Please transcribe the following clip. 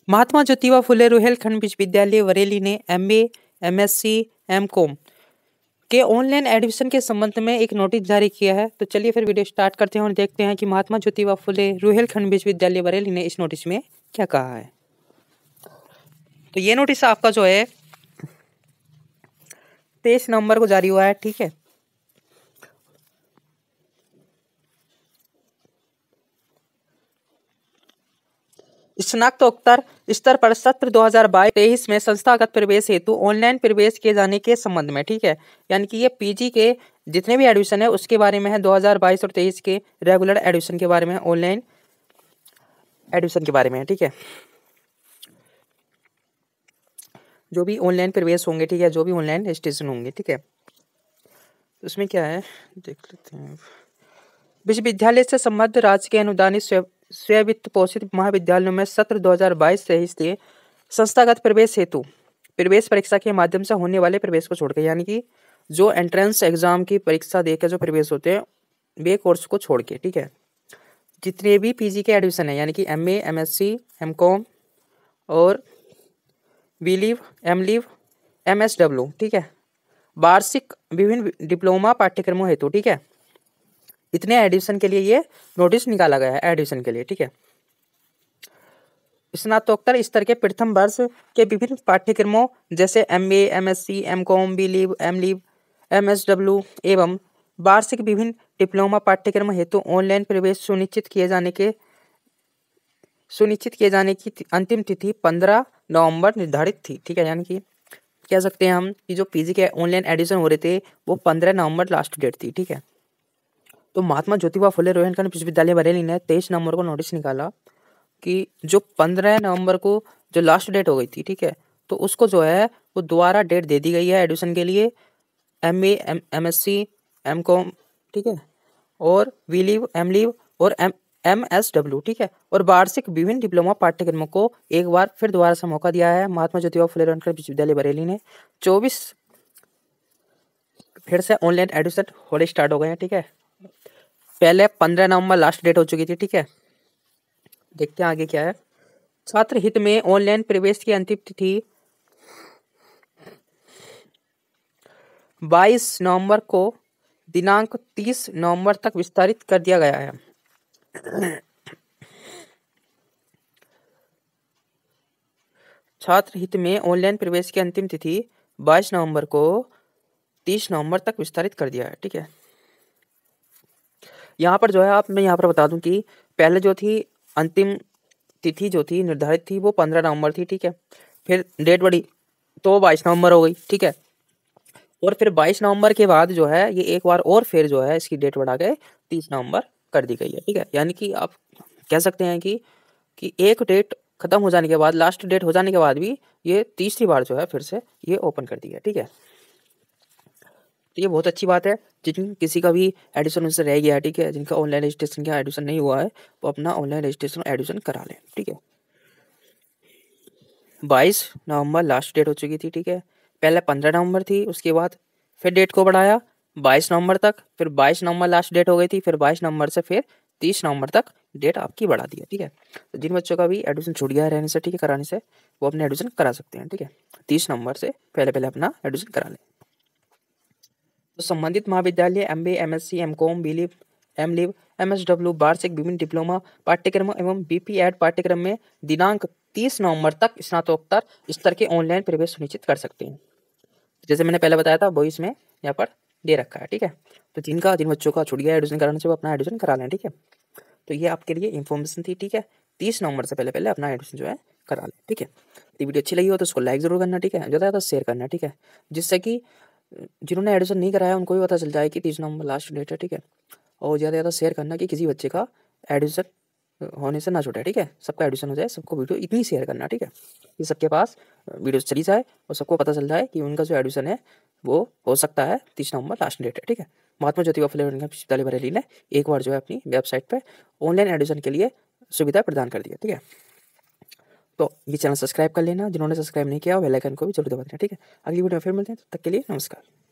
महात्मा ज्योतिबा फुले रुहेलखंड विश्वविद्यालय बरेली ने MA, MSc, MCom के ऑनलाइन एडमिशन के संबंध में एक नोटिस जारी किया है। तो चलिए फिर वीडियो स्टार्ट करते हैं और देखते हैं कि महात्मा ज्योतिबा फुले रुहेलखंड विश्वविद्यालय बरेली ने इस नोटिस में क्या कहा है। तो ये नोटिस आपका जो है 23 नवंबर को जारी हुआ है। ठीक है, स्नातकोत्तर स्तर पर सत्र 2022-23 में संस्थागत प्रवेश हेतु ऑनलाइन प्रवेश किए जाने के संबंध में। ठीक है, यानी कि ये पीजी के जितने भी एडमिशन है उसके बारे में है। 2022 और 23 के रेगुलर एडमिशन के बारे में, ऑनलाइन एडमिशन के बारे में है। ठीक है, जो भी ऑनलाइन प्रवेश होंगे, ठीक है, जो भी ऑनलाइन रजिस्ट्रेशन होंगे। ठीक है, तो उसमें क्या है देख लेते हैं। विश्वविद्यालय से संबद्ध राज्य के अनुदानित स्ववित्त पोषित महाविद्यालयों में सत्र 2022-23 से संस्थागत प्रवेश हेतु प्रवेश परीक्षा के माध्यम से होने वाले प्रवेश को छोड़कर, यानी कि जो एंट्रेंस एग्जाम की परीक्षा देकर जो प्रवेश होते हैं वे कोर्स को छोड़ के, ठीक है, जितने भी पीजी के एडमिशन है, यानी कि एमए, एमएससी, एमकॉम और बीलीव, एमलीव, एमएसडब्ल्यू, ठीक है, वार्षिक विभिन्न डिप्लोमा पाठ्यक्रमों हेतु, ठीक है, इतने एडमिशन के लिए ये नोटिस निकाला गया है एडमिशन के लिए। ठीक है, स्नातकोत्तर स्तर के प्रथम वर्ष के विभिन्न पाठ्यक्रमों जैसे MA, MSc, MCom, BLib, MLib, MSW एवं वार्षिक विभिन्न डिप्लोमा पाठ्यक्रम हेतु ऑनलाइन प्रवेश सुनिश्चित किए जाने की अंतिम तिथि 15 नवंबर निर्धारित थी। ठीक है, यानी कि कह सकते हैं हम कि जो पीजी के ऑनलाइन एडमिशन हो रहे थे वो 15 नवंबर लास्ट डेट थी। ठीक है, तो महात्मा ज्योतिबा फुले रोहिलखंड विश्वविद्यालय बरेली ने 23 नवंबर को नोटिस निकाला कि जो 15 नवंबर को जो लास्ट डेट हो गई थी, ठीक है, तो उसको जो है वो दोबारा डेट दे दी गई है एडमिशन के लिए एमए, एमएससी, एमकॉम, ठीक है, और बीलीव, एमलीव और एमएसडब्ल्यू, ठीक है, और वार्षिक विभिन्न डिप्लोमा पाठ्यक्रमों को एक बार फिर दोबारा से मौका दिया है। महात्मा ज्योतिबा फुले रोहिलखंड विश्वविद्यालय बरेली ने 24 फिर से ऑनलाइन एडमिशन होने स्टार्ट हो गए हैं। ठीक है, पहले 15 नवंबर लास्ट डेट हो चुकी थी। ठीक है, देखते हैं आगे क्या है। छात्र हित में ऑनलाइन प्रवेश की अंतिम तिथि 22 नवंबर को दिनांक 30 नवंबर तक विस्तारित कर दिया गया है। छात्र हित में ऑनलाइन प्रवेश की अंतिम तिथि 22 नवंबर को 30 नवंबर तक विस्तारित कर दिया है। ठीक है, यहाँ पर जो है मैं यहाँ पर बता दूं कि पहले जो थी अंतिम तिथि जो थी निर्धारित थी वो 15 नवंबर थी। ठीक है, फिर डेट बढ़ी तो 22 नवंबर हो गई। ठीक है, और फिर 22 नवंबर के बाद जो है ये एक बार और फिर जो है इसकी डेट बढ़ा के 30 नवंबर कर दी गई है। ठीक है, यानी कि आप कह सकते हैं कि एक डेट खत्म हो जाने के बाद, लास्ट डेट हो जाने के बाद भी ये तीसरी बार जो है फिर से ये ओपन कर दी है। ठीक है, तो ये बहुत अच्छी बात है। जिन किसी का भी एडमिशन उनसे रह गया है, ठीक है, जिनका ऑनलाइन रजिस्ट्रेशन का एडमिशन नहीं हुआ है वो अपना ऑनलाइन रजिस्ट्रेशन एडमिशन करा लें। ठीक है, 22 नवंबर लास्ट डेट हो चुकी थी। ठीक है, पहले 15 नवंबर थी, उसके बाद फिर डेट को बढ़ाया 22 नवंबर तक, फिर 22 नवंबर लास्ट डेट हो गई थी, फिर 22 नवंबर से फिर 30 नवंबर तक डेट आपकी बढ़ा दी है। ठीक है, तो जिन बच्चों का भी एडमिशन छूट गया है रहने से, ठीक है, कराने से, वो अपने एडमिशन करा सकते हैं। ठीक है, 30 नवंबर से पहले अपना एडमिशन करा लें। तो संबंधित महाविद्यालय MB, MSc, MCom, BLib, MLib, MSW वार्षिक विभिन्न डिप्लोमा पाठ्यक्रम एवं बीपीएड पाठ्यक्रम में दिनांक 30 नवंबर तक स्नातकोत्तर स्तर के ऑनलाइन प्रवेश सुनिश्चित कर सकते हैं। जैसे मैंने पहले बताया था वो इसमें यहाँ पर दे रखा है। ठीक है, तो जिन बच्चों का छूट गया एडमिशन कराने से वो अपना एडमिशन करा लें। ठीक है, तो ये आपके लिए इन्फॉर्मेशन थी। ठीक है, 30 नवंबर से पहले अपना एडमिशन जो है करा लें। ठीक है, तो वीडियो अच्छी लगी हो तो उसको लाइक जरूर करना। ठीक है, ज़्यादा शेयर करना। ठीक है, जिससे कि जिन्होंने एडमिशन नहीं कराया उनको भी पता चल जाए कि 30 नवंबर लास्ट डेट है। ठीक है, और ज़्यादा शेयर करना कि किसी बच्चे का एडमिशन होने से ना छूटे। ठीक है, सबका एडमिशन हो जाए, सबको वीडियो इतनी शेयर करना। ठीक है, कि सबके पास वीडियो चली जाए और सबको पता चल जाए कि उनका जो एडमिशन है वो हो सकता है 30 नवंबर लास्ट डेट है। ठीक है, महात्मा ज्योतिबा फुले विश्वविद्यालय बरेली ने एक बार जो है अपनी वेबसाइट पर ऑनलाइन एडमिशन के लिए सुविधा प्रदान कर दी है। ठीक है, तो ये चैनल सब्सक्राइब कर लेना, जिन्होंने सब्सक्राइब नहीं किया बेल आइकन को भी जरूर दबा देना। ठीक है, अगली वीडियो में फिर मिलते हैं, तब तक के लिए नमस्कार।